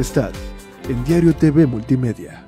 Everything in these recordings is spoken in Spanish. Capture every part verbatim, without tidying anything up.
Estad en Diario T V Multimedia.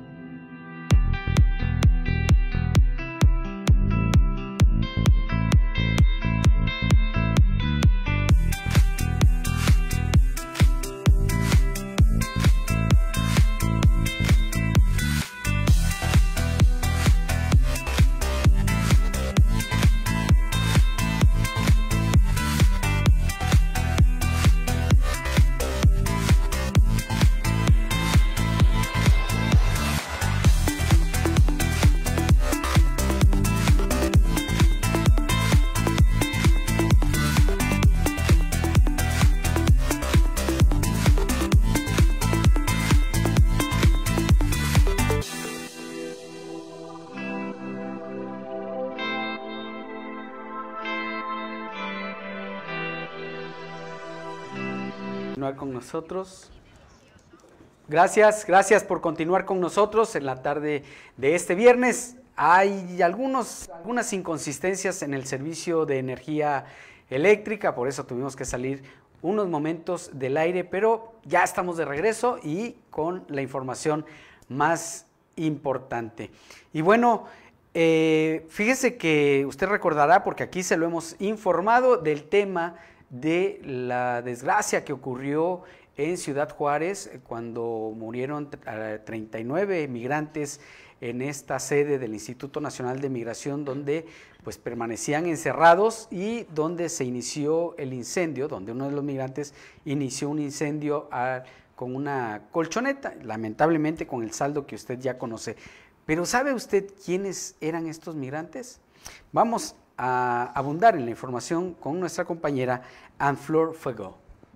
Continuar con nosotros. Gracias, gracias por continuar con nosotros en la tarde de este viernes. Hay algunos, algunas inconsistencias en el servicio de energía eléctrica, por eso tuvimos que salir unos momentos del aire, pero ya estamos de regreso y con la información más importante. Y bueno, eh, fíjese que usted recordará, porque aquí se lo hemos informado, del tema de la desgracia que ocurrió en Ciudad Juárez cuando murieron treinta y nueve migrantes en esta sede del Instituto Nacional de Migración, donde pues permanecían encerrados y donde se inició el incendio, donde uno de los migrantes inició un incendio a, con una colchoneta, lamentablemente con el saldo que usted ya conoce. Pero ¿sabe usted quiénes eran estos migrantes? Vamos a abundar en la información con nuestra compañera Anne-Fleur Fuego.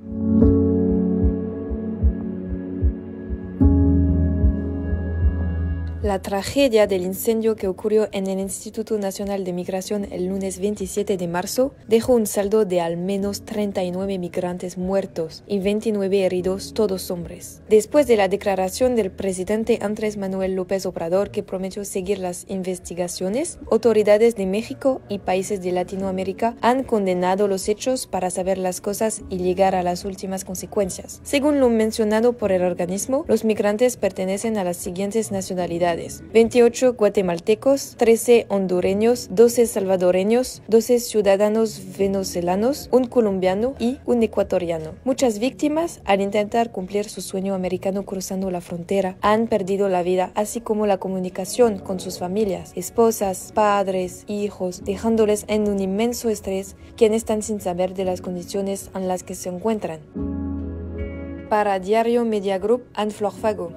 La tragedia del incendio que ocurrió en el Instituto Nacional de Migración el lunes veintisiete de marzo dejó un saldo de al menos treinta y nueve migrantes muertos y veintinueve heridos, todos hombres. Después de la declaración del presidente Andrés Manuel López Obrador, que prometió seguir las investigaciones, autoridades de México y países de Latinoamérica han condenado los hechos para saber las cosas y llegar a las últimas consecuencias. Según lo mencionado por el organismo, los migrantes pertenecen a las siguientes nacionalidades: veintiocho guatemaltecos, trece hondureños, doce salvadoreños, doce ciudadanos venezolanos, un colombiano y un ecuatoriano. Muchas víctimas, al intentar cumplir su sueño americano cruzando la frontera, han perdido la vida, así como la comunicación con sus familias, esposas, padres, hijos, dejándoles en un inmenso estrés, quienes están sin saber de las condiciones en las que se encuentran. Para Diario Media Group, Anne-Fleur Fuego.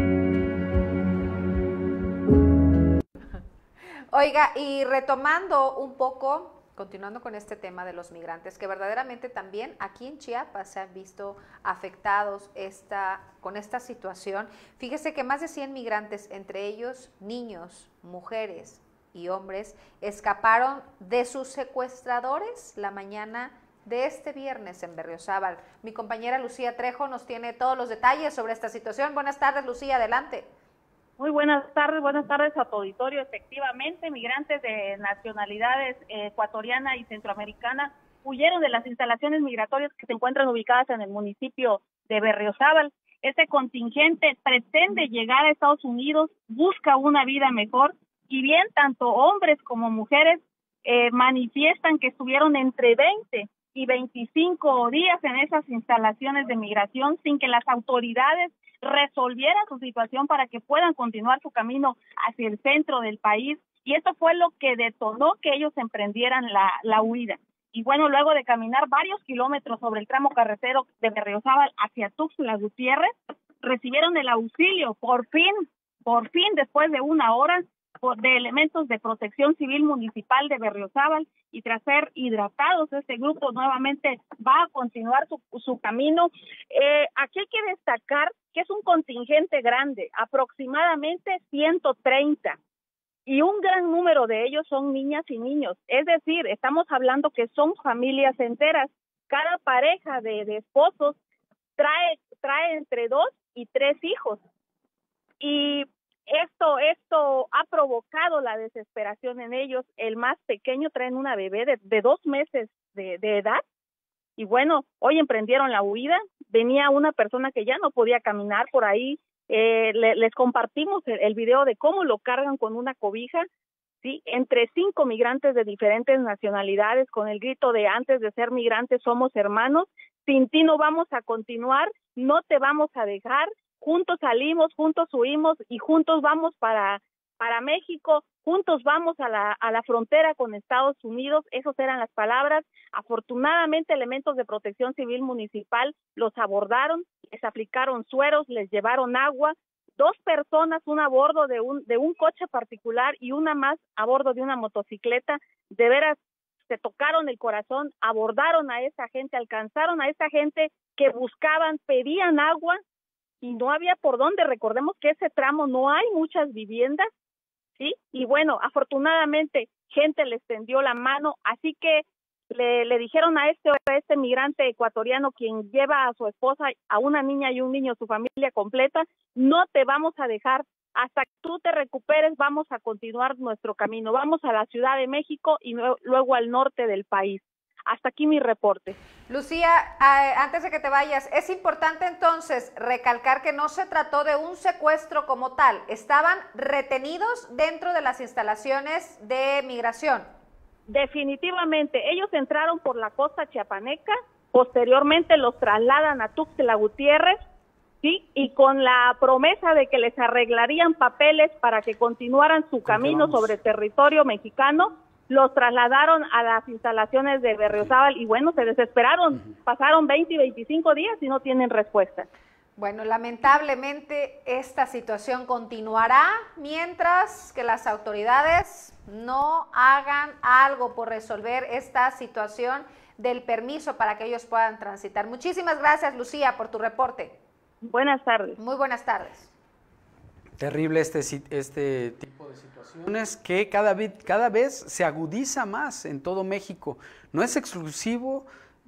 Oiga, y retomando un poco, continuando con este tema de los migrantes, que verdaderamente también aquí en Chiapas se han visto afectados esta, con esta situación. Fíjese que más de cien migrantes, entre ellos niños, mujeres y hombres, escaparon de sus secuestradores la mañana de este viernes en Berriozábal. Mi compañera Lucía Trejo nos tiene todos los detalles sobre esta situación. Buenas tardes, Lucía, adelante. Muy buenas tardes, buenas tardes a tu auditorio. Efectivamente, migrantes de nacionalidades eh, ecuatoriana y centroamericana huyeron de las instalaciones migratorias que se encuentran ubicadas en el municipio de Berriozábal. Este contingente pretende llegar a Estados Unidos, busca una vida mejor, y bien tanto hombres como mujeres eh, manifiestan que estuvieron entre veinte y veinticinco días en esas instalaciones de migración sin que las autoridades resolvieran su situación para que puedan continuar su camino hacia el centro del país, y esto fue lo que detonó que ellos emprendieran la, la huida. Y bueno, luego de caminar varios kilómetros sobre el tramo carretero de Berriozábal hacia Tuxtla Gutiérrez, recibieron el auxilio, por fin, por fin, después de una hora, de elementos de Protección Civil Municipal de Berriozábal, y tras ser hidratados, este grupo nuevamente va a continuar su, su camino. Eh, aquí hay que destacar que es un contingente grande, aproximadamente ciento treinta, y un gran número de ellos son niñas y niños, es decir, estamos hablando que son familias enteras. Cada pareja de, de esposos trae, trae entre dos y tres hijos, y Esto, esto ha provocado la desesperación en ellos. El más pequeño trae una bebé de, de dos meses de, de edad, y bueno, hoy emprendieron la huida. Venía una persona que ya no podía caminar por ahí, eh, le, les compartimos el, el video de cómo lo cargan con una cobija, ¿sí? Entre cinco migrantes de diferentes nacionalidades, con el grito de antes de ser migrantes somos hermanos, sin ti no vamos a continuar, no te vamos a dejar, juntos salimos, juntos huimos y juntos vamos para, para México, juntos vamos a la, a la frontera con Estados Unidos. Esas eran las palabras. Afortunadamente, elementos de protección civil municipal los abordaron, les aplicaron sueros, les llevaron agua. Dos personas, una a bordo de un, de un coche particular y una más a bordo de una motocicleta, de veras se tocaron el corazón, abordaron a esa gente, alcanzaron a esa gente que buscaban, pedían agua y no había por dónde. Recordemos que ese tramo no hay muchas viviendas, ¿sí? Y bueno, afortunadamente gente les tendió la mano, así que le, le dijeron a este, a este migrante ecuatoriano, quien lleva a su esposa, a una niña y un niño, su familia completa, no te vamos a dejar, hasta que tú te recuperes vamos a continuar nuestro camino, vamos a la Ciudad de México y luego al norte del país. Hasta aquí mi reporte. Lucía, eh, antes de que te vayas, es importante entonces recalcar que no se trató de un secuestro como tal, estaban retenidos dentro de las instalaciones de migración. Definitivamente, ellos entraron por la costa chiapaneca, posteriormente los trasladan a Tuxtla Gutiérrez, ¿sí? Y con la promesa de que les arreglarían papeles para que continuaran su camino sobre territorio mexicano, los trasladaron a las instalaciones de Berriozábal y bueno, se desesperaron, uh-huh. Pasaron veinte y veinticinco días y no tienen respuesta. Bueno, lamentablemente esta situación continuará mientras que las autoridades no hagan algo por resolver esta situación del permiso para que ellos puedan transitar. Muchísimas gracias, Lucía, por tu reporte. Buenas tardes. Muy buenas tardes. Terrible este, este tipo de situaciones que cada vez, cada vez se agudiza más en todo México. No es exclusivo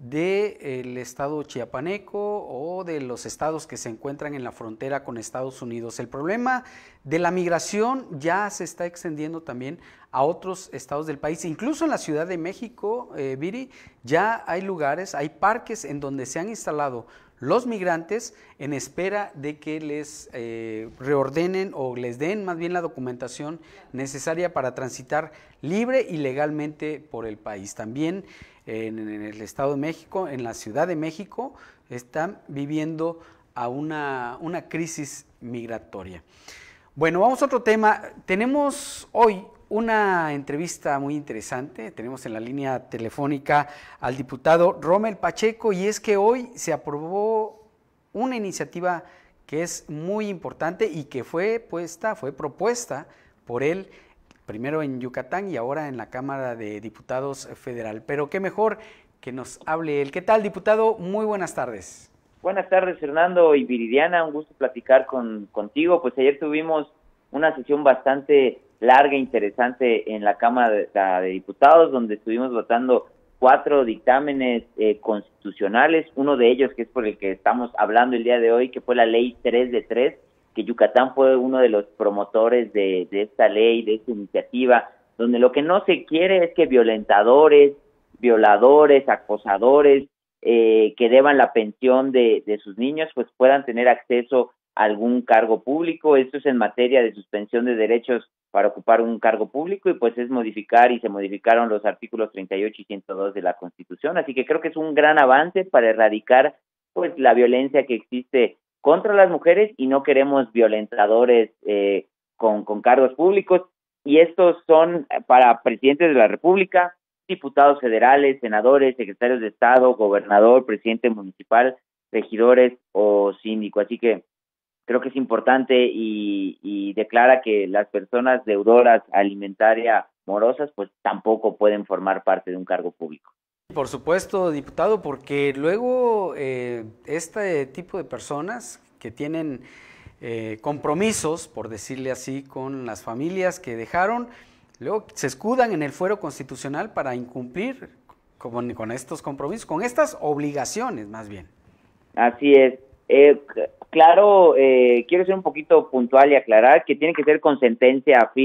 del estado chiapaneco o de los estados que se encuentran en la frontera con Estados Unidos. El problema de la migración ya se está extendiendo también a otros estados del país. Incluso en la Ciudad de México, eh, Viri, ya hay lugares, hay parques en donde se han instalado los migrantes en espera de que les eh, reordenen o les den más bien la documentación necesaria para transitar libre y legalmente por el país. También eh, en, en el Estado de México, en la Ciudad de México, están viviendo a una, una crisis migratoria. Bueno, vamos a otro tema. Tenemos hoy una entrevista muy interesante. Tenemos en la línea telefónica al diputado Rommel Pacheco y es que hoy se aprobó una iniciativa que es muy importante y que fue puesta, fue propuesta por él primero en Yucatán y ahora en la Cámara de Diputados Federal. Pero qué mejor que nos hable él. ¿Qué tal, diputado? Muy buenas tardes. Buenas tardes, Fernando y Viridiana. Un gusto platicar con, contigo. Pues ayer tuvimos una sesión bastante larga e interesante en la Cámara de, de Diputados, donde estuvimos votando cuatro dictámenes eh, constitucionales, uno de ellos que es por el que estamos hablando el día de hoy, que fue la ley tres de tres, que Yucatán fue uno de los promotores de, de esta ley, de esta iniciativa, donde lo que no se quiere es que violentadores, violadores, acosadores, eh, que deban la pensión de, de sus niños, pues puedan tener acceso a algún cargo público. Esto es en materia de suspensión de derechos para ocupar un cargo público y pues es modificar y se modificaron los artículos treinta y ocho y ciento dos de la Constitución, así que creo que es un gran avance para erradicar pues la violencia que existe contra las mujeres y no queremos violentadores eh, con, con cargos públicos, y estos son para presidentes de la República, diputados federales, senadores, secretarios de Estado, gobernador, presidente municipal, regidores o síndico, así que creo que es importante y, y declara que las personas deudoras alimentaria morosas pues tampoco pueden formar parte de un cargo público. Por supuesto, diputado, porque luego eh, este tipo de personas que tienen eh, compromisos, por decirle así, con las familias que dejaron, luego se escudan en el fuero constitucional para incumplir con, con estos compromisos, con estas obligaciones más bien. Así es. Eh, claro, eh, quiero ser un poquito puntual y aclarar que tiene que ser con sentencia firme.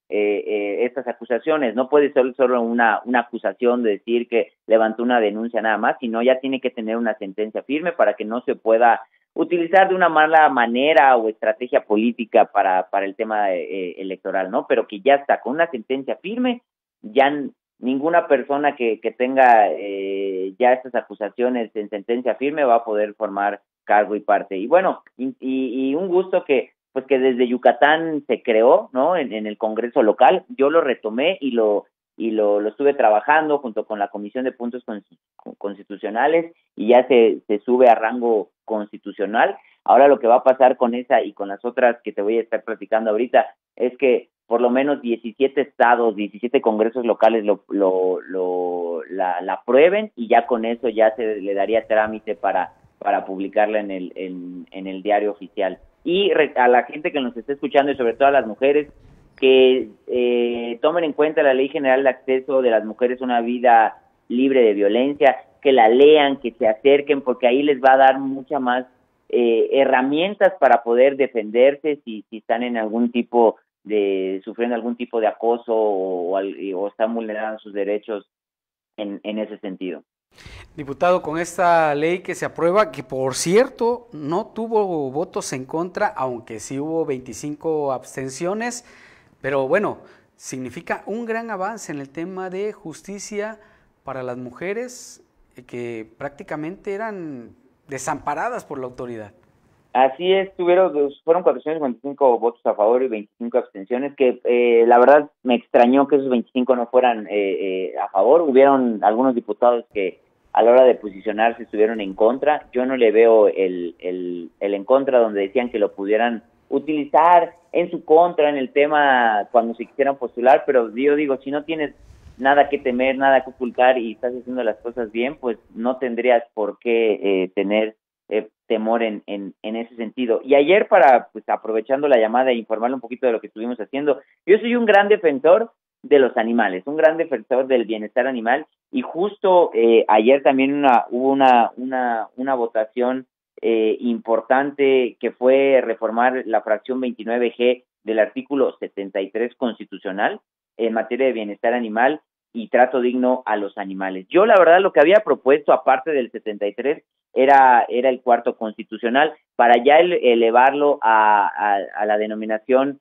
eh, eh, estas acusaciones. No puede ser solo una, una acusación de decir que levantó una denuncia nada más, sino ya tiene que tener una sentencia firme para que no se pueda utilizar de una mala manera o estrategia política para, para el tema eh, electoral, ¿no? Pero que ya está, con una sentencia firme, ya ninguna persona que, que tenga eh, ya estas acusaciones en sentencia firme va a poder formar cargo y parte. Y bueno, y, y un gusto que pues que desde Yucatán se creó, ¿no? En, en el Congreso local, yo lo retomé y lo y lo, lo estuve trabajando junto con la Comisión de Puntos Constitucionales y ya se, se sube a rango constitucional. Ahora lo que va a pasar con esa y con las otras que te voy a estar platicando ahorita es que por lo menos diecisiete estados, diecisiete congresos locales lo, lo, lo la, la aprueben y ya con eso ya se le daría trámite para, para publicarla en el, en, en el diario oficial. Y a la gente que nos esté escuchando y sobre todo a las mujeres, que eh, tomen en cuenta la Ley General de Acceso de las Mujeres a una Vida Libre de Violencia, que la lean, que se acerquen, porque ahí les va a dar mucha más eh, herramientas para poder defenderse si, si están en algún tipo de, sufriendo algún tipo de acoso o, o, o están vulnerando sus derechos en, en ese sentido. Diputado, con esta ley que se aprueba, que por cierto no tuvo votos en contra, aunque sí hubo veinticinco abstenciones, pero bueno, significa un gran avance en el tema de justicia para las mujeres que prácticamente eran desamparadas por la autoridad. Así es, tuvieron, fueron cuatrocientos veinticinco votos a favor y veinticinco abstenciones, que eh, la verdad me extrañó que esos veinticinco no fueran eh, eh, a favor. Hubieron algunos diputados que a la hora de posicionarse estuvieron en contra. Yo no le veo el, el, el en contra donde decían que lo pudieran utilizar en su contra en el tema cuando se quisieran postular, pero yo digo, si no tienes nada que temer, nada que ocultar y estás haciendo las cosas bien, pues no tendrías por qué eh, tener eh, temor en, en, en ese sentido. Y ayer, para pues aprovechando la llamada e informarle un poquito de lo que estuvimos haciendo, yo soy un gran defensor de los animales, un gran defensor del bienestar animal, y justo eh, ayer también una, hubo una, una, una votación eh, importante que fue reformar la fracción veintinueve G del artículo setenta y tres constitucional en materia de bienestar animal y trato digno a los animales. Yo la verdad lo que había propuesto aparte del setenta y tres era, era el cuarto constitucional para ya ele- elevarlo a, a, a la denominación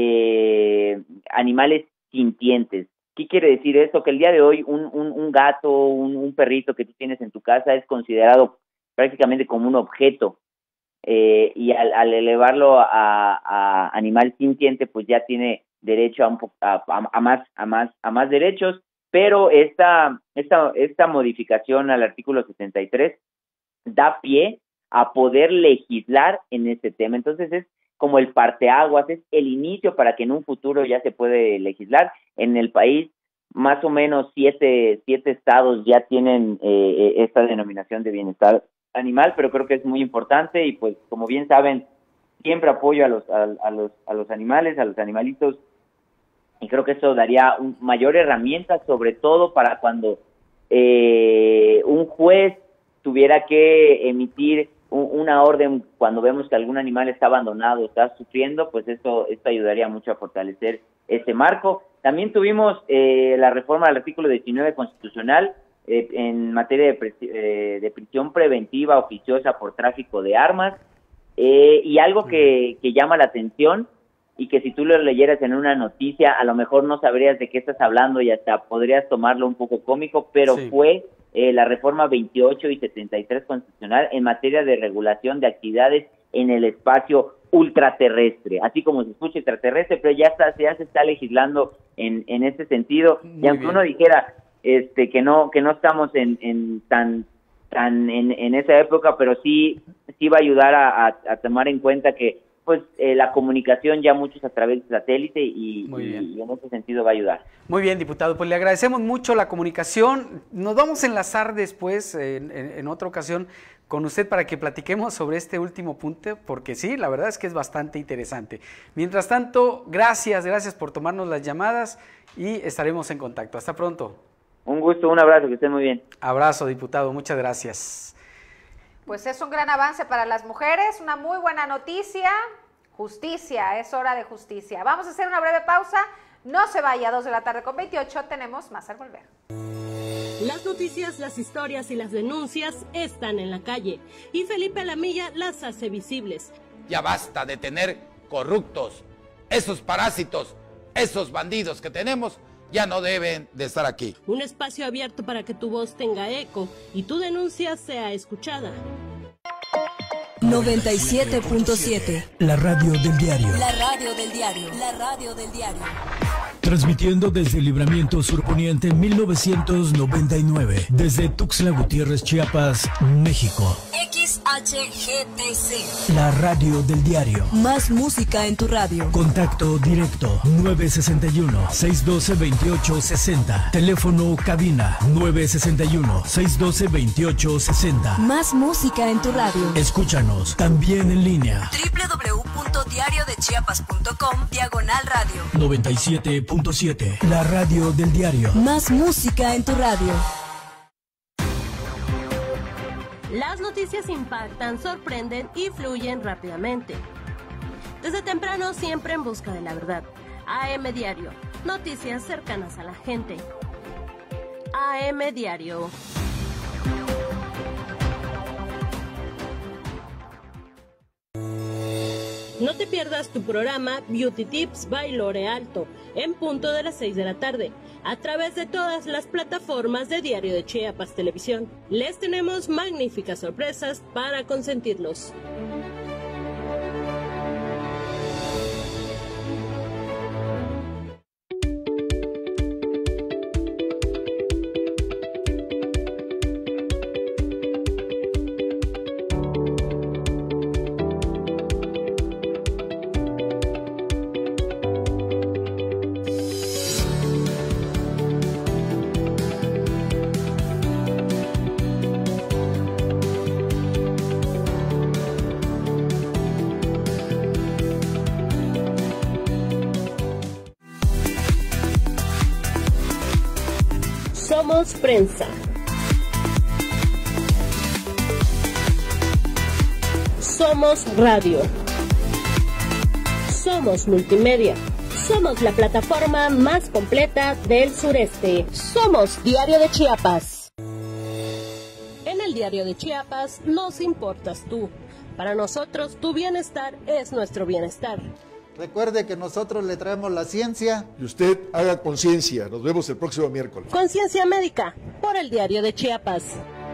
eh, animales sintientes. ¿Qué quiere decir esto? Que el día de hoy un, un, un gato, un, un perrito que tú tienes en tu casa es considerado prácticamente como un objeto eh, y al, al elevarlo a, a animal sintiente pues ya tiene derecho a, un, a, a, a más a más a más derechos, pero esta esta esta modificación al artículo setenta y tres da pie a poder legislar en este tema. Entonces es como el parteaguas, es el inicio para que en un futuro ya se puede legislar. En el país más o menos siete, siete estados ya tienen eh, esta denominación de bienestar animal, pero creo que es muy importante y pues como bien saben, siempre apoyo a los, a, a los, a los animales, a los animalitos, y creo que eso daría un mayor herramienta, sobre todo para cuando eh, un juez tuviera que emitir una orden cuando vemos que algún animal está abandonado, está sufriendo, pues esto, esto ayudaría mucho a fortalecer ese marco. También tuvimos eh, la reforma del artículo diecinueve constitucional eh, en materia de, pre eh, de prisión preventiva oficiosa por tráfico de armas, eh, y algo que, que llama la atención y que si tú lo leyeras en una noticia, a lo mejor no sabrías de qué estás hablando y hasta podrías tomarlo un poco cómico, pero sí. fue eh, la reforma veintiocho y setenta y tres constitucional en materia de regulación de actividades en el espacio ultraterrestre, así como se escucha extraterrestre, pero ya está, ya se está legislando en, en este sentido. Muy y aunque bien. Uno dijera este que no que no estamos en, en tan tan en, en esa época, pero sí sí va a ayudar a, a, a tomar en cuenta que pues eh, la comunicación ya muchos a través de satélite y, y, y en ese sentido va a ayudar. Muy bien, diputado, pues le agradecemos mucho la comunicación. Nos vamos a enlazar después en, en, en otra ocasión con usted para que platiquemos sobre este último punto, porque sí, la verdad es que es bastante interesante. Mientras tanto, gracias, gracias por tomarnos las llamadas y estaremos en contacto. Hasta pronto. Un gusto, un abrazo, que estén muy bien. Abrazo, diputado, muchas gracias. Pues es un gran avance para las mujeres, una muy buena noticia. Justicia, es hora de justicia. Vamos a hacer una breve pausa, No se vaya, dos de la tarde con veintiocho, tenemos más al volver. Las noticias, las historias y las denuncias están en la calle y Felipe Alamilla las hace visibles. Ya basta de tener corruptos, esos parásitos, esos bandidos que tenemos ya no deben de estar aquí. Un espacio abierto para que tu voz tenga eco y tu denuncia sea escuchada. noventa y siete punto siete. La radio del diario. La radio del diario. La radio del diario. Transmitiendo desde Libramiento Surponiente mil novecientos noventa y nueve, desde Tuxtla Gutiérrez, Chiapas, México. X H G T C. La radio del diario. Más música en tu radio. Contacto directo nueve sesenta y uno, seiscientos doce, veintiocho sesenta. Teléfono cabina nueve sesenta y uno, seiscientos doce, veintiocho sesenta. Más música en tu radio. Escúchanos también en línea. doble u doble u doble u punto diario de chiapas punto com diagonal radio. noventa y siete punto siete. La radio del diario. Más música en tu radio. Las noticias impactan, sorprenden y fluyen rápidamente. Desde temprano siempre en busca de la verdad. A M Diario, noticias cercanas a la gente. A M Diario. No te pierdas tu programa Beauty Tips by Lore Alto, en punto de las seis de la tarde, a través de todas las plataformas de Diario de Chiapas Televisión. Les tenemos magníficas sorpresas para consentirlos. Somos prensa. Somos radio. Somos multimedia. Somos la plataforma más completa del sureste. Somos Diario de Chiapas. En el Diario de Chiapas nos importas tú. Para nosotros tu bienestar es nuestro bienestar. Recuerde que nosotros le traemos la ciencia. Y usted haga conciencia. Nos vemos el próximo miércoles. Conciencia médica por el Diario de Chiapas.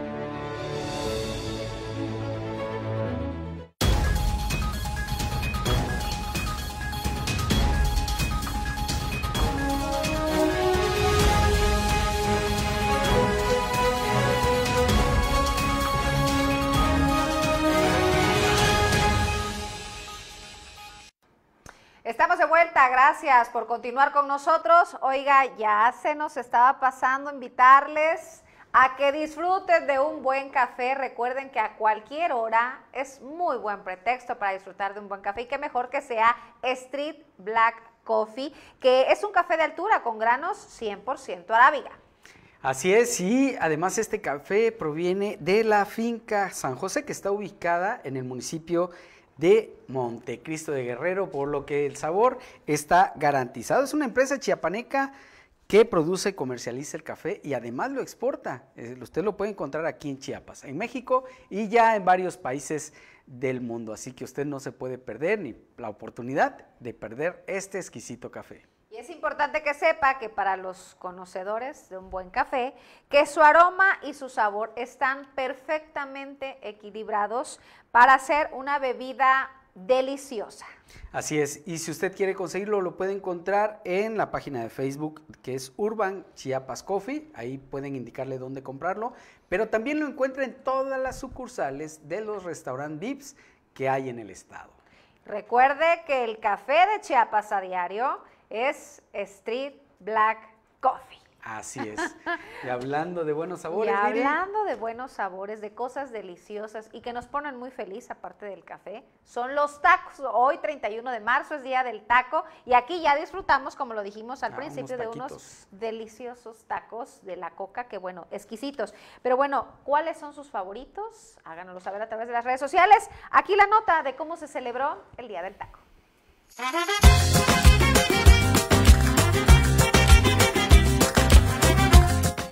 Estamos de vuelta, gracias por continuar con nosotros. Oiga, ya se nos estaba pasando invitarles a que disfruten de un buen café. Recuerden que a cualquier hora es muy buen pretexto para disfrutar de un buen café y qué mejor que sea Street Black Coffee, que es un café de altura con granos cien por ciento arábiga. Así es, y además este café proviene de la finca San José, que está ubicada en el municipio de Montecristo de Guerrero, por lo que el sabor está garantizado. Es una empresa chiapaneca que produce y comercializa el café y además lo exporta. Eh, usted lo puede encontrar aquí en Chiapas, en México y ya en varios países del mundo. Así que usted no se puede perder ni la oportunidad de perder este exquisito café. Y es importante que sepa que para los conocedores de un buen café, que su aroma y su sabor están perfectamente equilibrados para hacer una bebida deliciosa. Así es, y si usted quiere conseguirlo, lo puede encontrar en la página de Facebook, que es Urban Chiapas Coffee, ahí pueden indicarle dónde comprarlo, pero también lo encuentra en todas las sucursales de los restaurantes V I Ps que hay en el estado. Recuerde que el café de Chiapas a diario es Street Black Coffee. Así es. Y hablando de buenos sabores. Y hablando de buenos sabores, de cosas deliciosas y que nos ponen muy feliz, aparte del café, son los tacos. Hoy, treinta y uno de marzo, es día del taco y aquí ya disfrutamos, como lo dijimos al ah, principio, unos de unos deliciosos tacos de la coca, que bueno, exquisitos. Pero bueno, ¿cuáles son sus favoritos? Háganoslo saber a través de las redes sociales. Aquí la nota de cómo se celebró el día del taco.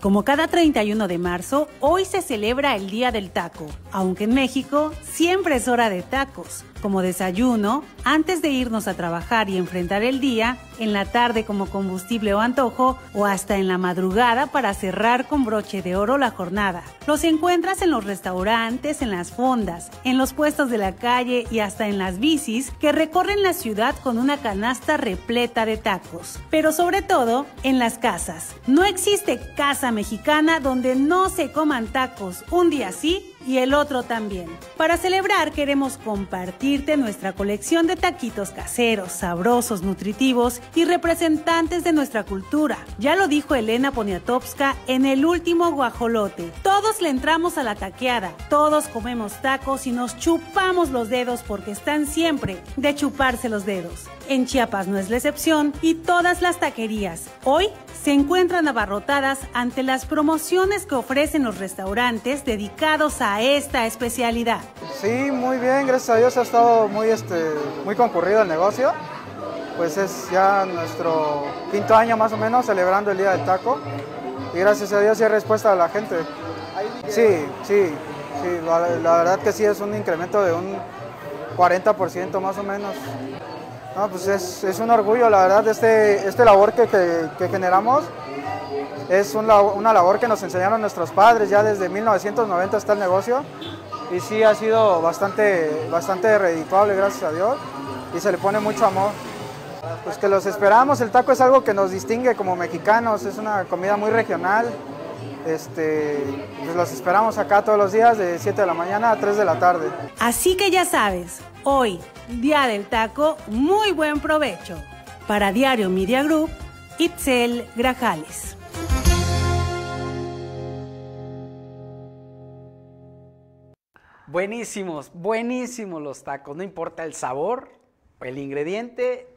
Como cada treinta y uno de marzo, hoy se celebra el Día del Taco, aunque en México siempre es hora de tacos, como desayuno, antes de irnos a trabajar y enfrentar el día, en la tarde como combustible o antojo, o hasta en la madrugada para cerrar con broche de oro la jornada. Los encuentras en los restaurantes, en las fondas, en los puestos de la calle y hasta en las bicis que recorren la ciudad con una canasta repleta de tacos. Pero sobre todo, en las casas. No existe casa mexicana donde no se coman tacos un día sí y el otro también. Para celebrar queremos compartirte nuestra colección de taquitos caseros, sabrosos, nutritivos y representantes de nuestra cultura. Ya lo dijo Elena Poniatowska en El Último Guajolote. Todos le entramos a la taqueada, todos comemos tacos y nos chupamos los dedos porque están siempre de chuparse los dedos. En Chiapas no es la excepción y todas las taquerías hoy se encuentran abarrotadas ante las promociones que ofrecen los restaurantes dedicados a esta especialidad. Sí, muy bien, gracias a Dios ha estado muy, este, muy concurrido el negocio. Pues es ya nuestro quinto año más o menos celebrando el Día del Taco y gracias a Dios sí hay respuesta de la gente. Sí, sí, sí, la, la verdad que sí es un incremento de un cuarenta por ciento más o menos. No, pues es, es un orgullo, la verdad, este, este labor que, que, que generamos es un, una labor que nos enseñaron nuestros padres, ya desde mil novecientos noventa está el negocio y sí ha sido bastante, bastante redituable, gracias a Dios, y se le pone mucho amor. Pues que los esperamos, el taco es algo que nos distingue como mexicanos, es una comida muy regional, este, pues los esperamos acá todos los días de siete de la mañana a tres de la tarde. Así que ya sabes, hoy, Día del Taco, muy buen provecho. Para Diario Media Group, Itzel Grajales. Buenísimos, buenísimos los tacos, no importa el sabor, el ingrediente,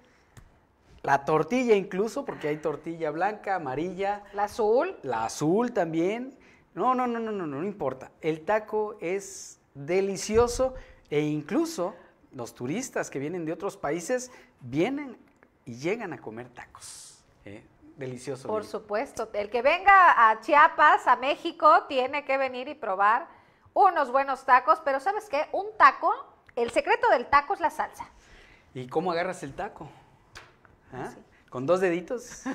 la tortilla incluso, porque hay tortilla blanca, amarilla. La azul. La azul también. No, no, no, no, no, no importa. El taco es delicioso e incluso los turistas que vienen de otros países vienen y llegan a comer tacos. ¿eh? Delicioso. Por bien. supuesto. El que venga a Chiapas, a México, tiene que venir y probar unos buenos tacos. Pero ¿sabes qué? Un taco, el secreto del taco es la salsa. ¿Y cómo agarras el taco? ¿Ah? Sí. ¿Con dos deditos? Sí.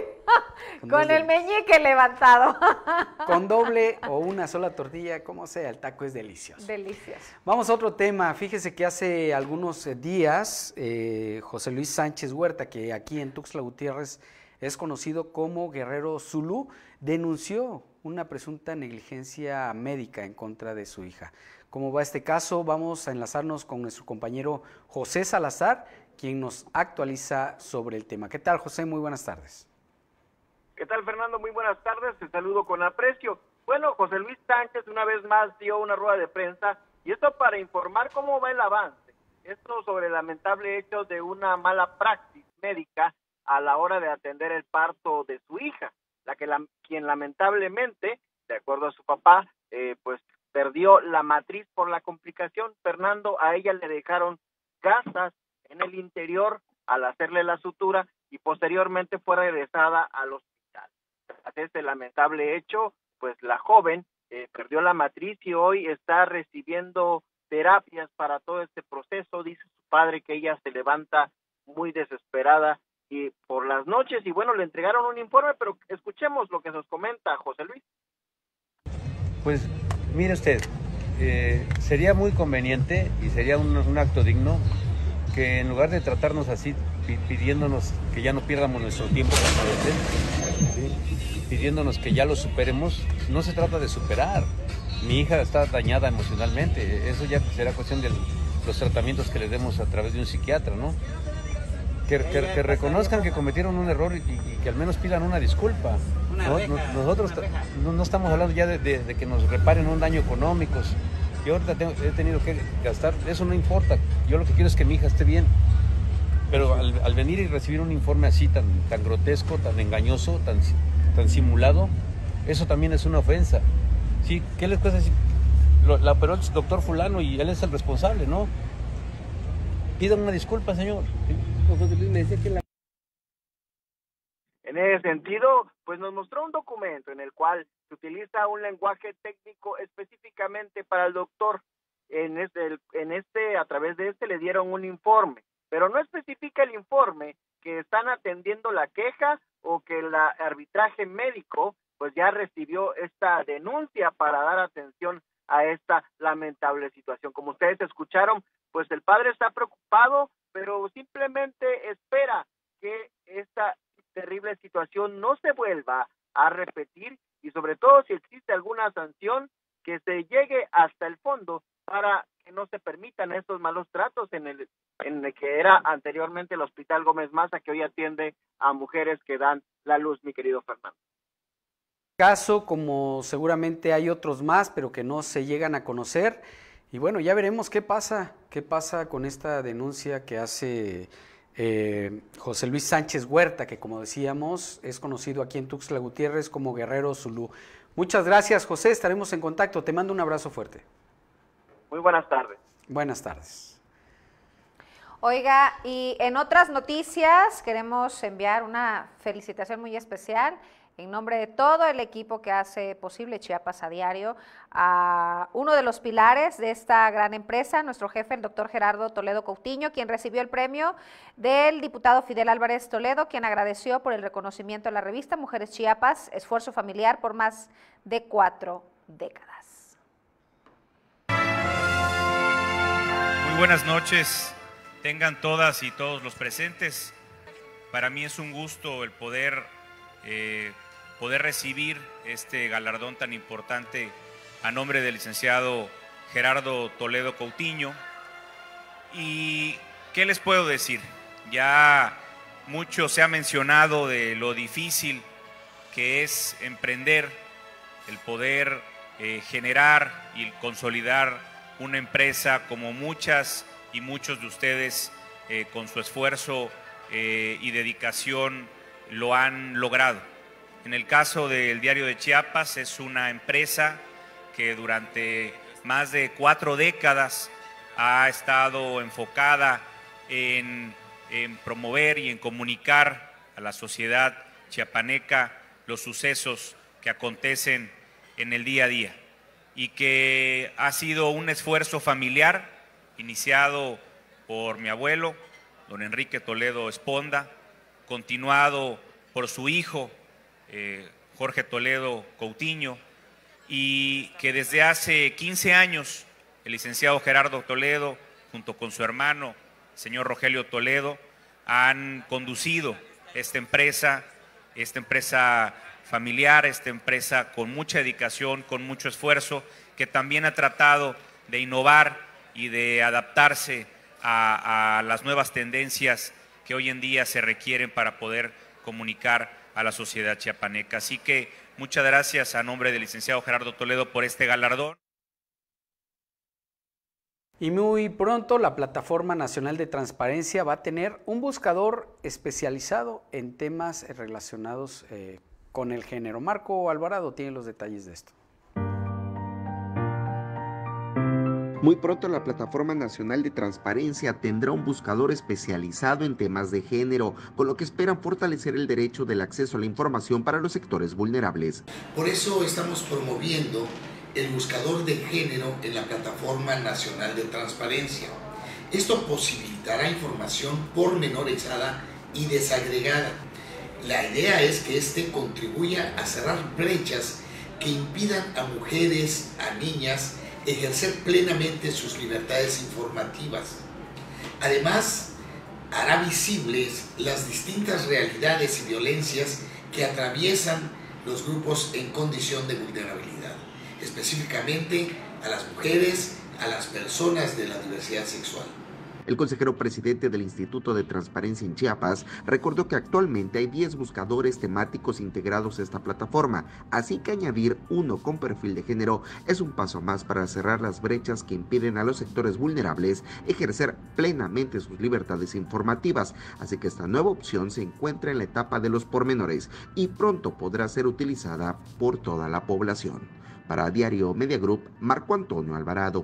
Con, Con dos el deditos. meñique levantado. Con doble o una sola tortilla, como sea, el taco es delicioso. Delicioso. Vamos a otro tema. Fíjese que hace algunos días eh, José Luis Sánchez Huerta, que aquí en Tuxtla Gutiérrez es conocido como Guerrero Zulú, denunció una presunta negligencia médica en contra de su hija. ¿Cómo va este caso? Vamos a enlazarnos con nuestro compañero José Salazar, quien nos actualiza sobre el tema. ¿Qué tal, José? Muy buenas tardes. ¿Qué tal, Fernando? Muy buenas tardes, te saludo con aprecio. Bueno, José Luis Sánchez una vez más dio una rueda de prensa, y esto para informar cómo va el avance. Esto sobre el lamentable hecho de una mala praxis médica a la hora de atender el parto de su hija, la que la, quien lamentablemente, de acuerdo a su papá, eh, pues perdió la matriz por la complicación. Fernando, a ella le dejaron gasas en el interior al hacerle la sutura y posteriormente fue regresada al hospital. Tras este lamentable hecho, pues la joven eh, perdió la matriz y hoy está recibiendo terapias para todo este proceso. Dice su padre que ella se levanta muy desesperada y por las noches, y bueno, le entregaron un informe, pero escuchemos lo que nos comenta José Luis. Pues mire usted, eh, sería muy conveniente y sería un, un acto digno que en lugar de tratarnos así, pidiéndonos que ya no pierdamos nuestro tiempo para padecer, ¿sí? pidiéndonos que ya lo superemos, no se trata de superar. Mi hija está dañada emocionalmente, eso ya será cuestión de los tratamientos que le demos a través de un psiquiatra, ¿no? Que, que, que reconozcan que cometieron un error y, y que al menos pidan una disculpa. ¿no? Nosotros no, no estamos hablando ya de, de, de que nos reparen un daño económico. Yo ahorita tengo, he tenido que gastar, eso no importa. Yo lo que quiero es que mi hija esté bien. Pero al, al venir y recibir un informe así tan, tan grotesco, tan engañoso, tan, tan simulado, eso también es una ofensa. ¿Sí? ¿Qué les cuesta decir? Lo, la operó el doctor fulano y él es el responsable, ¿no? Pidan una disculpa, señor. En ese sentido, pues nos mostró un documento en el cual se utiliza un lenguaje técnico específicamente para el doctor. En este, en este, a través de este le dieron un informe, pero no especifica el informe que están atendiendo la queja o que el arbitraje médico pues ya recibió esta denuncia para dar atención a esta lamentable situación. Como ustedes escucharon, pues el padre está preocupado, pero simplemente espera que esta terrible situación no se vuelva a repetir y sobre todo si existe alguna sanción que se llegue hasta el fondo para que no se permitan estos malos tratos en el, en el que era anteriormente el Hospital Gómez Maza, que hoy atiende a mujeres que dan la luz, mi querido Fernando. Caso, como seguramente hay otros más, pero que no se llegan a conocer. Y bueno, ya veremos qué pasa, qué pasa con esta denuncia que hace eh, José Luis Sánchez Huerta, que como decíamos, es conocido aquí en Tuxtla Gutiérrez como Guerrero Zulú. Muchas gracias, José, estaremos en contacto. Te mando un abrazo fuerte. Muy buenas tardes. Buenas tardes. Oiga, y en otras noticias queremos enviar una felicitación muy especial en nombre de todo el equipo que hace posible Chiapas a Diario, a uno de los pilares de esta gran empresa, nuestro jefe, el doctor Gerardo Toledo Coutinho, quien recibió el premio del diputado Fidel Álvarez Toledo, quien agradeció por el reconocimiento a la revista Mujeres Chiapas, esfuerzo familiar por más de cuatro décadas. Muy buenas noches, tengan todas y todos los presentes. Para mí es un gusto el poder, eh, poder recibir este galardón tan importante a nombre del licenciado Gerardo Toledo Coutinho. ¿Y qué les puedo decir? Ya mucho se ha mencionado de lo difícil que es emprender, el poder eh, generar y consolidar una empresa como muchas y muchos de ustedes eh, con su esfuerzo eh, y dedicación lo han logrado. En el caso del Diario de Chiapas es una empresa que durante más de cuatro décadas ha estado enfocada en, en promover y en comunicar a la sociedad chiapaneca los sucesos que acontecen en el día a día, y que ha sido un esfuerzo familiar iniciado por mi abuelo, don Enrique Toledo Esponda, continuado por su hijo, eh, Jorge Toledo Coutinho, y que desde hace quince años el licenciado Gerardo Toledo, junto con su hermano, señor Rogelio Toledo, han conducido esta empresa, esta empresa familiar, esta empresa con mucha dedicación, con mucho esfuerzo, que también ha tratado de innovar y de adaptarse a, a las nuevas tendencias que hoy en día se requieren para poder comunicar a la sociedad chiapaneca. Así que muchas gracias a nombre del licenciado Gerardo Toledo por este galardón. Y muy pronto la Plataforma Nacional de Transparencia va a tener un buscador especializado en temas relacionados eh, con el género. Marco Alvarado tiene los detalles de esto. Muy pronto la Plataforma Nacional de Transparencia tendrá un buscador especializado en temas de género, con lo que esperan fortalecer el derecho del acceso a la información para los sectores vulnerables. Por eso estamos promoviendo el buscador de género en la Plataforma Nacional de Transparencia. Esto posibilitará información pormenorizada y desagregada. La idea es que este contribuya a cerrar brechas que impidan a mujeres, a niñas, ejercer plenamente sus libertades informativas. Además, hará visibles las distintas realidades y violencias que atraviesan los grupos en condición de vulnerabilidad, específicamente a las mujeres, a las personas de la diversidad sexual. El consejero presidente del Instituto de Transparencia en Chiapas recordó que actualmente hay diez buscadores temáticos integrados a esta plataforma, así que añadir uno con perfil de género es un paso más para cerrar las brechas que impiden a los sectores vulnerables ejercer plenamente sus libertades informativas, así que esta nueva opción se encuentra en la etapa de los pormenores y pronto podrá ser utilizada por toda la población. Para Diario Media Group, Marco Antonio Alvarado.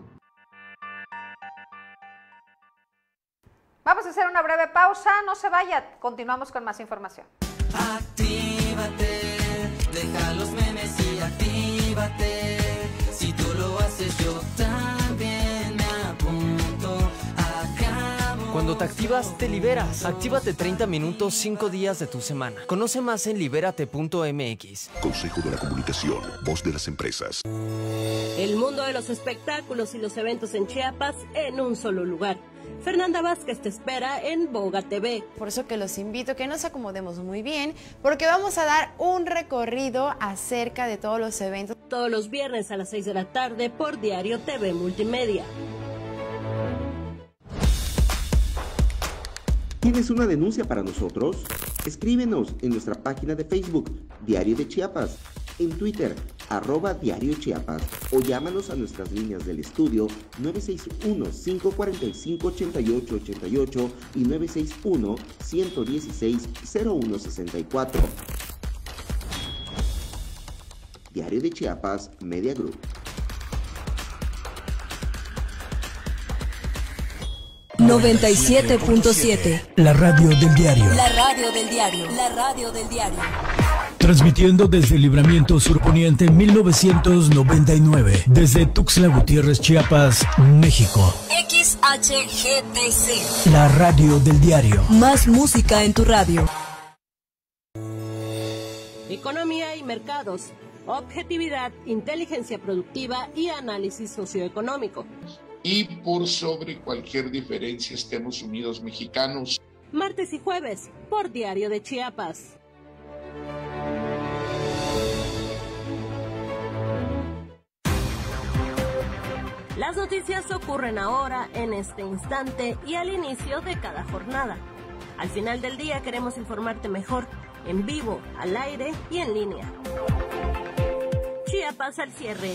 Vamos a hacer una breve pausa, no se vaya, continuamos con más información. Actívate, deja los memes y actívate. Si tú lo haces, yo también me apunto. Acabo. Cuando te activas, te liberas. Actívate treinta minutos, cinco días de tu semana. Conoce más en libérate punto m x. Consejo de la Comunicación, voz de las empresas. El mundo de los espectáculos y los eventos en Chiapas en un solo lugar. Fernanda Vázquez te espera en Boga T V. Por eso que los invito a que nos acomodemos muy bien, porque vamos a dar un recorrido acerca de todos los eventos. Todos los viernes a las seis de la tarde por Diario T V Multimedia. ¿Tienes una denuncia para nosotros? Escríbenos en nuestra página de Facebook, Diario de Chiapas, en Twitter, arroba Diario Chiapas, o llámanos a nuestras líneas del estudio nueve seis uno, cinco cuatro cinco, ocho ocho ocho ocho y nueve seis uno, uno uno seis, cero uno seis cuatro. Diario de Chiapas Media Group. noventa y siete punto siete. La radio del diario. La radio del diario. La radio del diario. Transmitiendo desde Libramiento Surponiente mil novecientos noventa y nueve, desde Tuxtla Gutiérrez, Chiapas, México. X H G T C. La radio del diario. Más música en tu radio. Economía y mercados. Objetividad, inteligencia productiva y análisis socioeconómico. Y por sobre cualquier diferencia estemos unidos mexicanos. Martes y jueves por Diario de Chiapas. Las noticias ocurren ahora, en este instante y al inicio de cada jornada. Al final del día queremos informarte mejor, en vivo, al aire y en línea. Chiapas al cierre.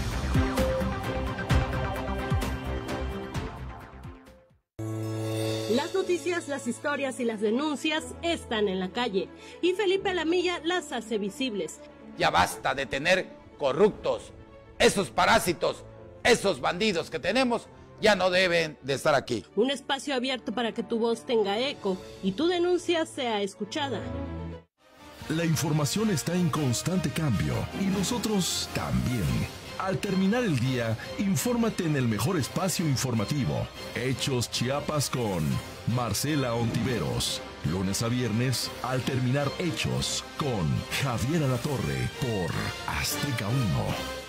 Las noticias, las historias y las denuncias están en la calle y Felipe Alamilla las hace visibles. Ya basta de tener corruptos. Esos parásitos, esos bandidos que tenemos ya no deben de estar aquí. Un espacio abierto para que tu voz tenga eco y tu denuncia sea escuchada. La información está en constante cambio y nosotros también. Al terminar el día, infórmate en el mejor espacio informativo. Hechos Chiapas con Marcela Ontiveros. Lunes a viernes, al terminar Hechos con Javier Alatorre por Azteca uno.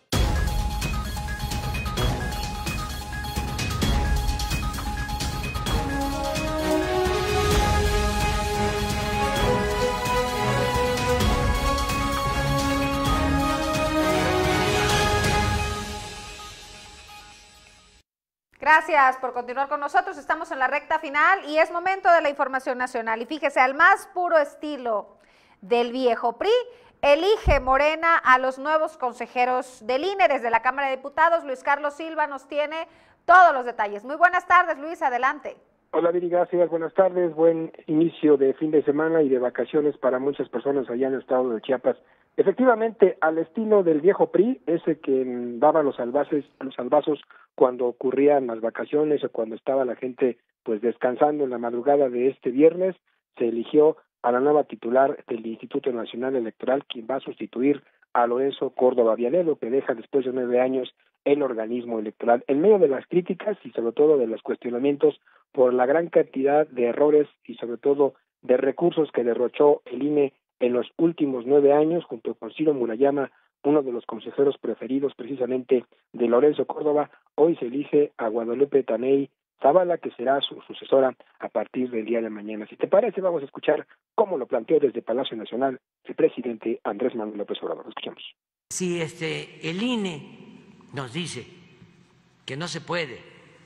Gracias por continuar con nosotros. Estamos en la recta final y es momento de la información nacional. Y fíjese, al más puro estilo del viejo P R I, elige Morena a los nuevos consejeros del I N E. Desde la Cámara de Diputados, Luis Carlos Silva nos tiene todos los detalles. Muy buenas tardes, Luis, adelante. Hola, Viri, gracias, buenas tardes. Buen inicio de fin de semana y de vacaciones para muchas personas allá en el estado de Chiapas. Efectivamente, al estilo del viejo P R I, ese que daba los salvaces, los salvazos cuando ocurrían las vacaciones o cuando estaba la gente pues descansando en la madrugada de este viernes, se eligió a la nueva titular del Instituto Nacional Electoral, quien va a sustituir a Lorenzo Córdoba Vianello, que deja después de nueve años el organismo electoral. En medio de las críticas y sobre todo de los cuestionamientos por la gran cantidad de errores y sobre todo de recursos que derrochó el I N E en los últimos nueve años, junto con Ciro Murayama, uno de los consejeros preferidos precisamente de Lorenzo Córdoba, hoy se elige a Guadalupe Taney Zavala, que será su sucesora a partir del día de mañana. Si te parece, vamos a escuchar cómo lo planteó desde Palacio Nacional el presidente Andrés Manuel López Obrador. Escuchamos. Si este, el I N E nos dice que no se puede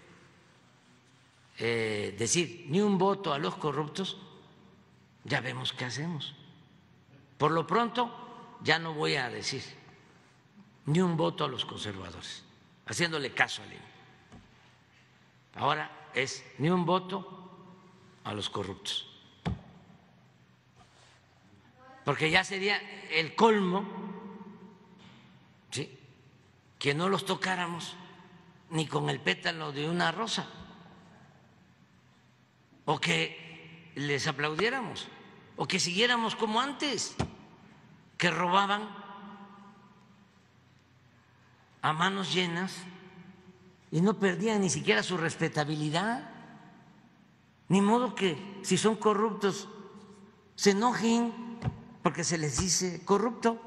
eh, decir ni un voto a los corruptos, ya vemos qué hacemos. Por lo pronto, ya no voy a decir ni un voto a los conservadores, haciéndole caso al I N E. Ahora es ni un voto a los corruptos. Porque ya sería el colmo, ¿sí?, que no los tocáramos ni con el pétalo de una rosa o que les aplaudiéramos. o que siguiéramos como antes, que robaban a manos llenas y no perdían ni siquiera su respetabilidad. Ni modo que si son corruptos se enojen porque se les dice corrupto.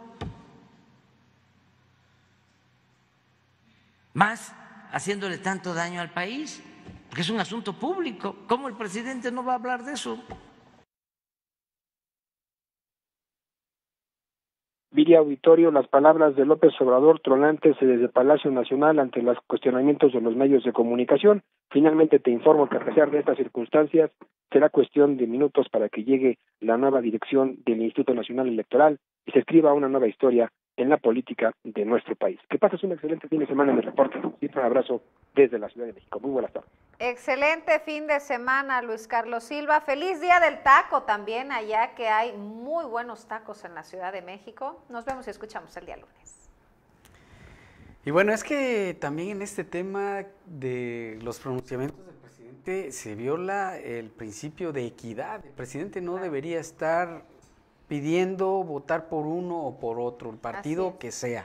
Más haciéndole tanto daño al país, porque es un asunto público. ¿Cómo el presidente no va a hablar de eso? Vía auditorio, las palabras de López Obrador tronantes desde Palacio Nacional ante los cuestionamientos de los medios de comunicación. Finalmente te informo que a pesar de estas circunstancias, será cuestión de minutos para que llegue la nueva dirección del Instituto Nacional Electoral y se escriba una nueva historia en la política de nuestro país. Que pases un excelente fin de semana en el reporte. Y un abrazo desde la Ciudad de México. Muy buenas tardes. Excelente fin de semana, Luis Carlos Silva. Feliz día del taco también, allá que hay muy buenos tacos en la Ciudad de México. Nos vemos y escuchamos el día lunes. Y bueno, es que también en este tema de los pronunciamientos del presidente se viola el principio de equidad. El presidente no debería estar pidiendo votar por uno o por otro, el partido que sea.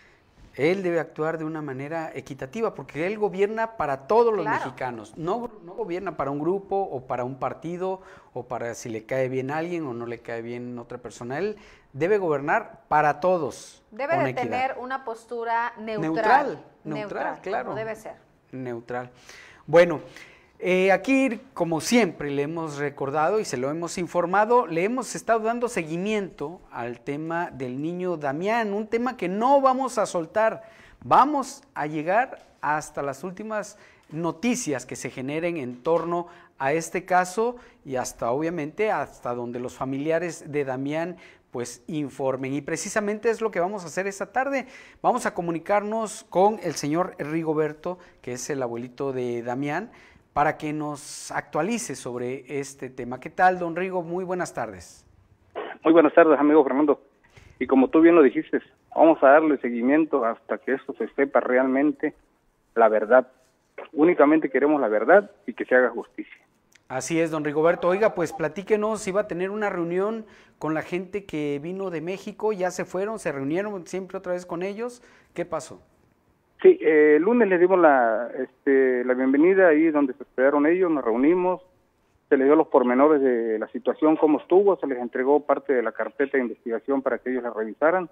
Él debe actuar de una manera equitativa porque él gobierna para todos los Claro. mexicanos, no, no gobierna para un grupo o para un partido o para si le cae bien a alguien o no le cae bien a otra persona. Él debe gobernar para todos. Debe con de equidad. tener una postura neutral. Neutral, neutral, claro. Como debe ser. Neutral. Bueno, eh, aquí, como siempre, le hemos recordado y se lo hemos informado, le hemos estado dando seguimiento al tema del niño Damián, un tema que no vamos a soltar. Vamos a llegar hasta las últimas noticias que se generen en torno a este caso y hasta, obviamente, hasta donde los familiares de Damián pues informen. Y precisamente es lo que vamos a hacer esta tarde. Vamos a comunicarnos con el señor Rigoberto, que es el abuelito de Damián, para que nos actualice sobre este tema. ¿Qué tal, don Rigo? Muy buenas tardes. Muy buenas tardes, amigo Fernando. Y como tú bien lo dijiste, vamos a darle seguimiento hasta que esto se sepa realmente la verdad. Únicamente queremos la verdad y que se haga justicia. Así es, don Rigoberto. Oiga, pues platíquenos, iba a tener una reunión con la gente que vino de México, ya se fueron, se reunieron siempre otra vez con ellos. ¿Qué pasó? Sí, eh, el lunes les dimos la, este, la bienvenida ahí donde se hospedaron ellos, nos reunimos, se les dio los pormenores de la situación, cómo estuvo, se les entregó parte de la carpeta de investigación para que ellos la revisaran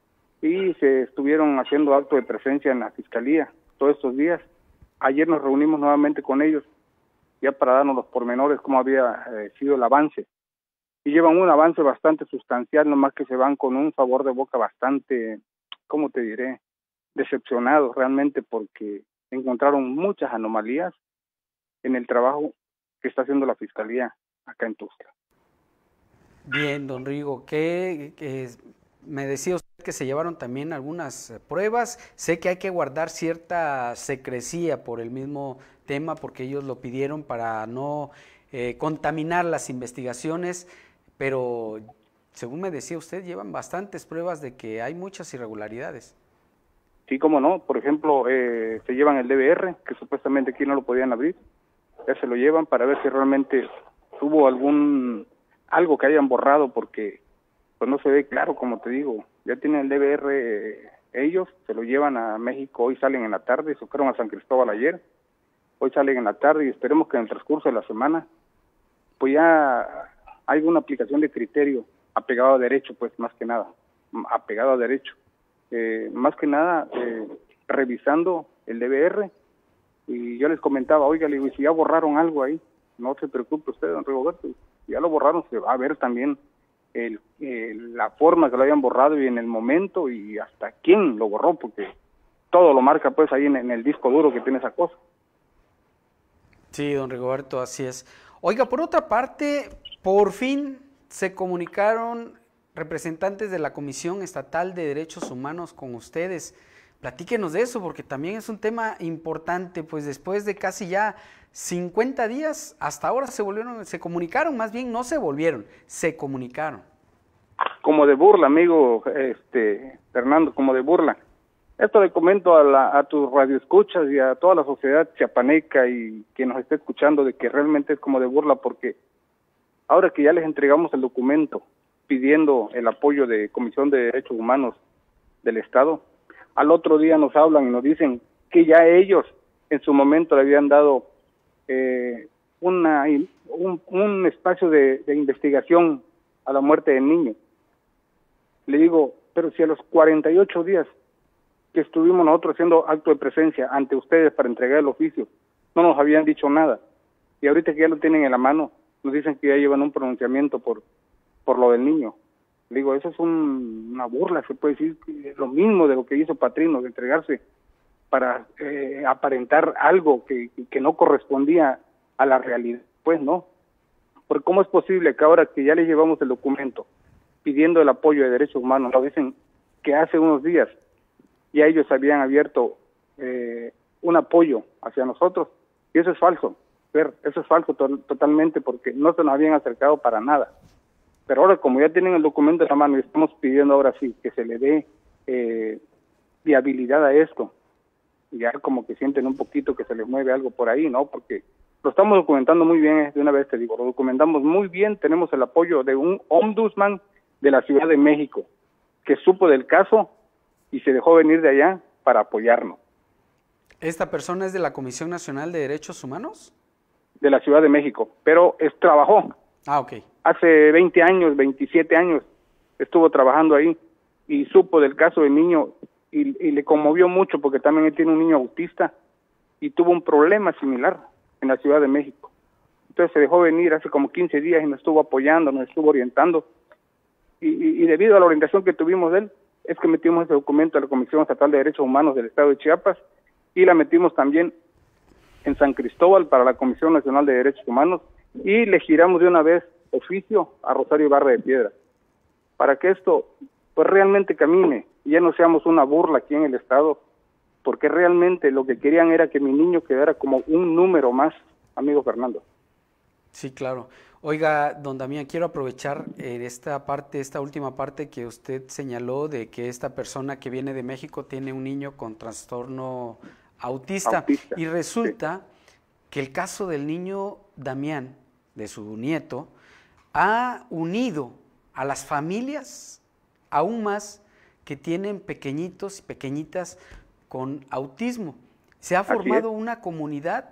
y se estuvieron haciendo acto de presencia en la fiscalía todos estos días. Ayer nos reunimos nuevamente con ellos ya para darnos los pormenores, cómo había eh, sido el avance. Y llevan un avance bastante sustancial, nomás que se van con un sabor de boca bastante, ¿cómo te diré?, decepcionados realmente porque encontraron muchas anomalías en el trabajo que está haciendo la Fiscalía acá en Tuxtla. Bien, don Rigo, que, que me decía usted que se llevaron también algunas pruebas. Sé que hay que guardar cierta secrecía por el mismo tema, porque ellos lo pidieron para no eh, contaminar las investigaciones, pero según me decía usted, llevan bastantes pruebas de que hay muchas irregularidades. Sí, cómo no, por ejemplo, eh, se llevan el D V R, que supuestamente aquí no lo podían abrir, ya se lo llevan para ver si realmente hubo algún, algo que hayan borrado, porque pues no se ve claro, como te digo, ya tienen el D V R eh, ellos, se lo llevan a México, hoy salen en la tarde, se fueron a San Cristóbal ayer, hoy salen en la tarde y esperemos que en el transcurso de la semana, pues ya hay una aplicación de criterio apegado a derecho, pues más que nada, apegado a derecho. Eh, más que nada eh, revisando el D V R y yo les comentaba, oiga, le digo, y si ya borraron algo ahí, no se preocupe usted, don Rigoberto, si ya lo borraron se va a ver también el, el, la forma que lo hayan borrado y en el momento y hasta quién lo borró, porque todo lo marca pues ahí en, en el disco duro que tiene esa cosa. Sí, don Rigoberto, así es. Oiga, por otra parte, por fin se comunicaron representantes de la Comisión Estatal de Derechos Humanos con ustedes. Platíquenos de eso, porque también es un tema importante, pues después de casi ya cincuenta días, hasta ahora se volvieron, se comunicaron, más bien no se volvieron, se comunicaron. Como de burla, amigo este Fernando, como de burla. Esto le comento a, la, a tus radioescuchas y a toda la sociedad chiapaneca y que nos esté escuchando, de que realmente es como de burla, porque Ahora que ya les entregamos el documento pidiendo el apoyo de Comisión de Derechos Humanos del Estado, al otro día nos hablan y nos dicen que ya ellos en su momento le habían dado eh, una, un, un espacio de, de investigación a la muerte del niño. Le digo, pero si a los cuarenta y ocho días que estuvimos nosotros haciendo acto de presencia ante ustedes para entregar el oficio, no nos habían dicho nada, y ahorita que ya lo tienen en la mano, nos dicen que ya llevan un pronunciamiento por por lo del niño. Le digo, eso es un, una burla, se puede decir, lo mismo de lo que hizo Patrino, de entregarse para eh, aparentar algo que, que no correspondía a la realidad. Pues no, porque ¿cómo es posible que ahora que ya le llevamos el documento pidiendo el apoyo de derechos humanos, nos dicen que hace unos días ya ellos habían abierto eh, un apoyo hacia nosotros? Y eso es falso, ver, eso es falso to totalmente, porque no se nos habían acercado para nada. Pero ahora, como ya tienen el documento en la mano y estamos pidiendo ahora sí que se le dé eh, viabilidad a esto, ya como que sienten un poquito que se les mueve algo por ahí, ¿no? Porque lo estamos documentando muy bien, de una vez te digo, lo documentamos muy bien, tenemos el apoyo de un ombudsman de la Ciudad de México, que supo del caso y se dejó venir de allá para apoyarnos. ¿Esta persona es de la Comisión Nacional de Derechos Humanos? De la Ciudad de México, pero es, trabajó. Ah, ok. Hace veinte años, veintisiete años, estuvo trabajando ahí y supo del caso del niño y, y le conmovió mucho porque también él tiene un niño autista y tuvo un problema similar en la Ciudad de México. Entonces se dejó venir hace como quince días y nos estuvo apoyando, nos estuvo orientando. Y, y, y debido a la orientación que tuvimos de él, es que metimos ese documento a la Comisión Estatal de Derechos Humanos del Estado de Chiapas y la metimos también en San Cristóbal para la Comisión Nacional de Derechos Humanos y le giramos de una vez oficio a Rosario Ibarra de Piedra, para que esto pues realmente camine y ya no seamos una burla aquí en el Estado, porque realmente lo que querían era que mi niño quedara como un número más, amigo Fernando. Sí, claro. Oiga, don Damián, quiero aprovechar eh, esta parte, esta última parte que usted señaló de que esta persona que viene de México tiene un niño con trastorno autista, autista. Y resulta sí. que el caso del niño Damián, de su nieto, ha unido a las familias aún más que tienen pequeñitos y pequeñitas con autismo. Se ha formado una comunidad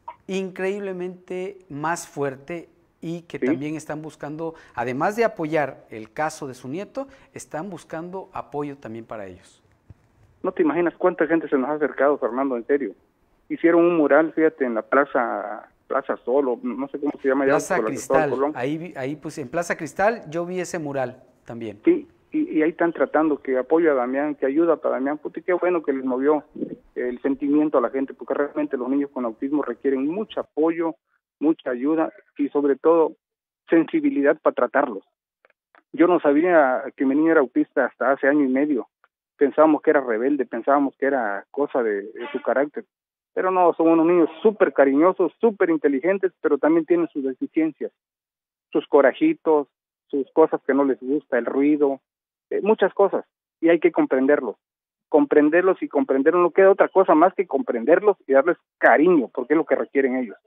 increíblemente más fuerte y que sí. también están buscando, además de apoyar el caso de su nieto, están buscando apoyo también para ellos. No te imaginas cuánta gente se nos ha acercado, Fernando, en serio. Hicieron un mural, fíjate, en la plaza... Plaza Sol, no sé cómo se llama. Plaza ya, Cristal, ahí, ahí pues en Plaza Cristal yo vi ese mural también. Sí, y, y ahí están tratando que apoya a Damián, que ayuda para Damián, puta, y qué bueno que les movió el sentimiento a la gente, porque realmente los niños con autismo requieren mucho apoyo, mucha ayuda y sobre todo sensibilidad para tratarlos. Yo no sabía que mi niño era autista hasta hace año y medio, pensábamos que era rebelde, pensábamos que era cosa de, de su carácter. Pero no, son unos niños súper cariñosos, súper inteligentes, pero también tienen sus deficiencias, sus corajitos, sus cosas que no les gusta, el ruido, eh, muchas cosas, y hay que comprenderlos, comprenderlos y comprenderlos, no queda otra cosa más que comprenderlos y darles cariño, porque es lo que requieren ellos.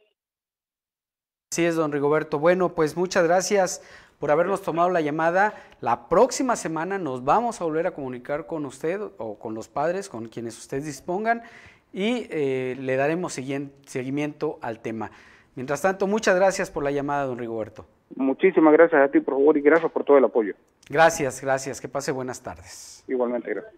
Así es, don Rigoberto. Bueno, pues muchas gracias por habernos tomado la llamada. La próxima semana nos vamos a volver a comunicar con usted o con los padres, con quienes ustedes dispongan, y eh, le daremos seguimiento al tema. Mientras tanto, muchas gracias por la llamada, don Rigoberto. Muchísimas gracias a ti, por favor, y gracias por todo el apoyo. Gracias, gracias. Que pase buenas tardes. Igualmente, gracias.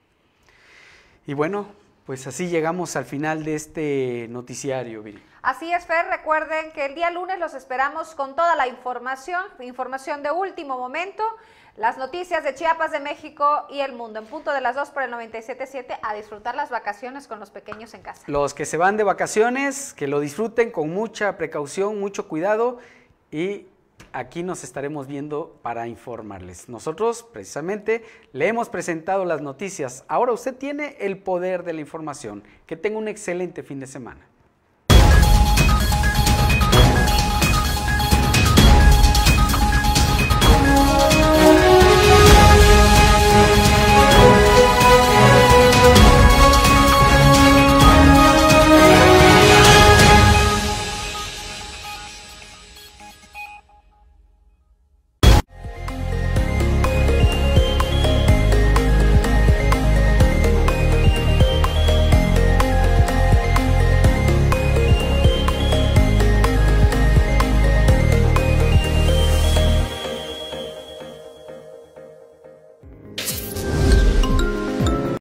Y bueno, pues así llegamos al final de este noticiario, Viri. Así es, Fer, recuerden que el día lunes los esperamos con toda la información, información de último momento, las noticias de Chiapas, de México y el mundo. En punto de las dos por el noventa y siete punto siete, a disfrutar las vacaciones con los pequeños en casa. Los que se van de vacaciones, que lo disfruten con mucha precaución, mucho cuidado, y aquí nos estaremos viendo para informarles. Nosotros, precisamente, le hemos presentado las noticias. Ahora usted tiene el poder de la información. Que tenga un excelente fin de semana.